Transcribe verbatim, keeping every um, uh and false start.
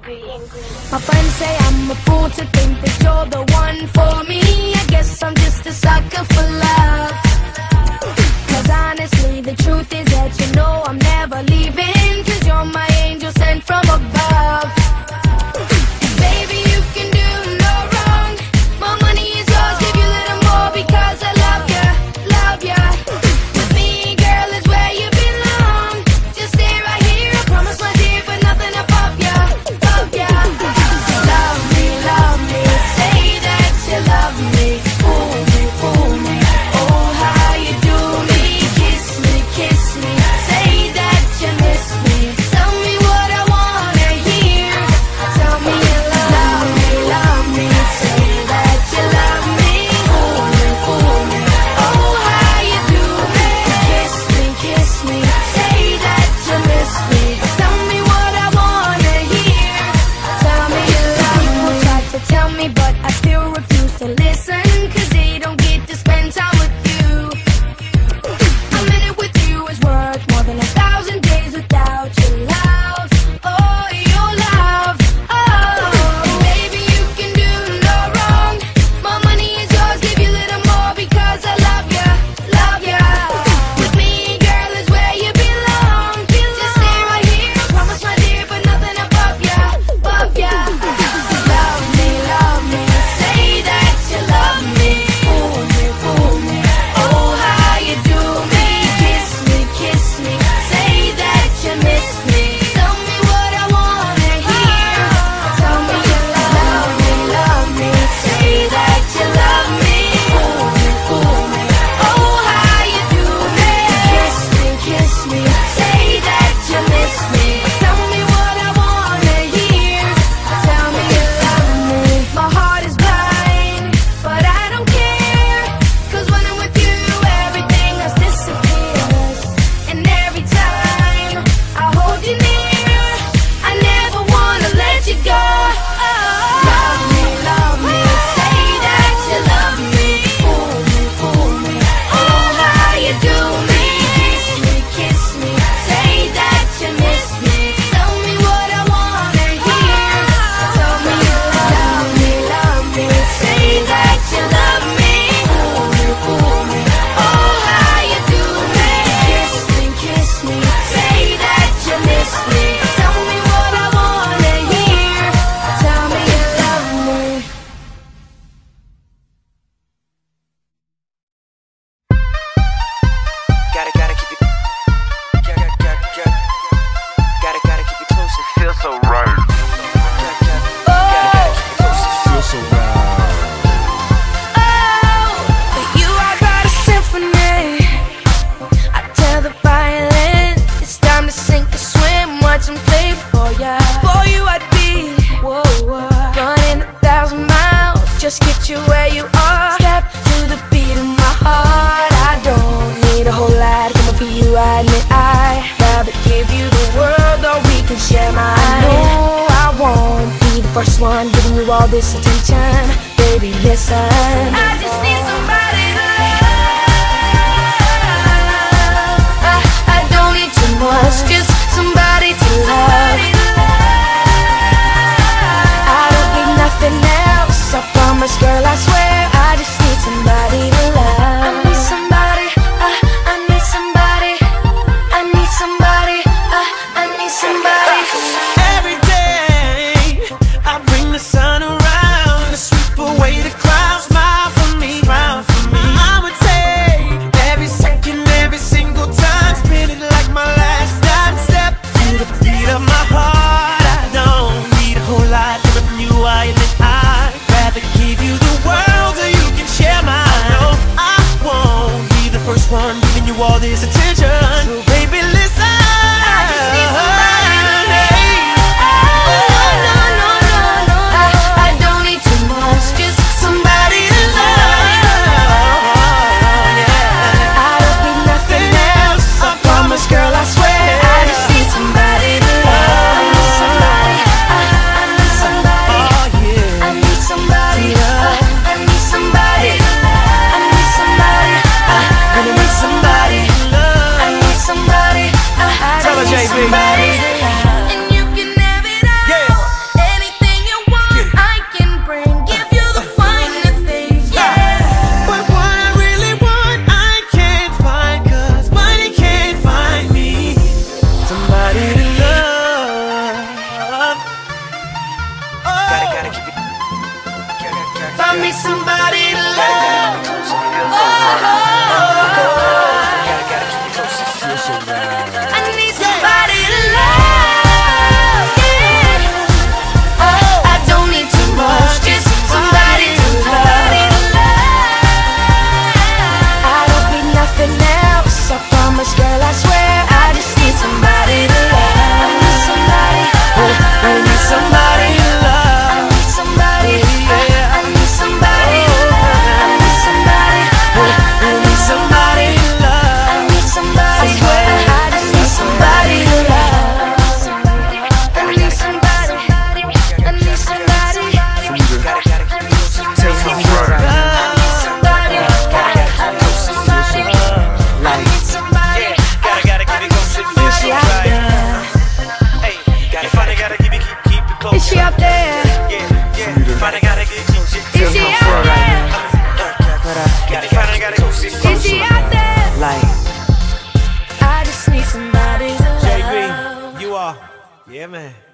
My friends say I'm a fool to think that you're the one for me. I guess I'm just a sucker for love. Cause honestly, the truth is that you know I'm never leaving. Cause you're my angel sent from above. Baby, you can do no wrong. My money is yours, give you a little more because I love ya, love ya. With me, girl, is where you belong. Just stay right here, I promise my dear, but nothing above ya, above ya. Love me, love me, say that you love me. Fool me, fool me, oh how you do me. Kiss me, kiss me, say that you miss me. Tell me what I wanna hear. Tell me you love me, love me, say that you love me. Fool me, fool me, oh how you do me. Kiss me, kiss me, say that you miss me. Tell me what I wanna hear. Tell me you love me. People try to tell me, but I still refuse to listen. Cause they don't get to spend time with you. A minute with you is worth more than a thousand days without your love. Oh, your love. Oh, baby, you can do no wrong. My money is yours, give you a little more because I love ya, love ya. With me, girl, is where you belong. Just stay right here, I promise my dear, but nothing above ya, above ya. Love me, love me, say that you love me. Fool me, fool me, oh how you do me. Kiss me, kiss me, say that you miss me. Tell me what I wanna hear. Tell me you love me, love me, say that you love me. Fool me, fool me, oh how you do me. Kiss me, kiss me, say that you miss me. Tell me what I wanna hear. Tell me you love me. My heart is blind, but I don't care. Cause when I'm with you, everything else disappears. And every time I hold you near, I never wanna let you go. Love me, love me, say that you love me. Fool me, fool me, oh how you do me. Kiss me, kiss me, say that you miss me. Tell me what I wanna hear. Tell me you love me, love me, say that you love me. Fool me, fool me, oh how you do me. Kiss me, kiss me, say that you miss me. Tell me what I wanna hear. Tell me you love me. Gotta, gotta keep it. Gotta, gotta, gotta, gotta, gotta keep it close. It feels so right. Gotta, gotta, gotta, gotta keep it close. It feels so right. Oh, for you I write a symphony. I tell the violin it's time to sink or swim. Watch them play for ya. For you I'd be whoa, whoa, running a thousand miles. Just get you where you are. Step to the beat of my heart. I don't need a whole lot coming for you. I admit I'd rather give you the world, or we can share mine. I know I won't be the first one giving you all this attention. Baby, listen, I just need somebody to love. I, I don't need too much, just somebody to love. I don't need nothing else, I promise, girl, I swear. I just need somebody to love. I need somebody, I, I need somebody. I need somebody, I, I need somebody. Every day I bring the sun around to sweep away the clouds. Smile for me, smile for me. I'ma take every second, every single time, spend it like my last time. Step to the beat of my heart. I don't need a whole lot coming from you. I admit I'd rather give you the world so you can share mine. No, I won't be the first one giving you all this attention. So baby, listen. I just need somebody to love. Oh, no, no, no, no. I, I don't need too much, just somebody to love. I don't need nothing else, I promise, girl, I swear. I just need somebody to love. I need somebody, I, I need somebody. I need somebody, I, I need somebody. I need somebody, I, I need somebody. I need somebody, I, I Tell her, need J B. somebody. And you can have it all. Yeah. Gotta, gotta keep it close. It feels Is so he out there? like I just need somebody to love. J B, you are. Yeah, man.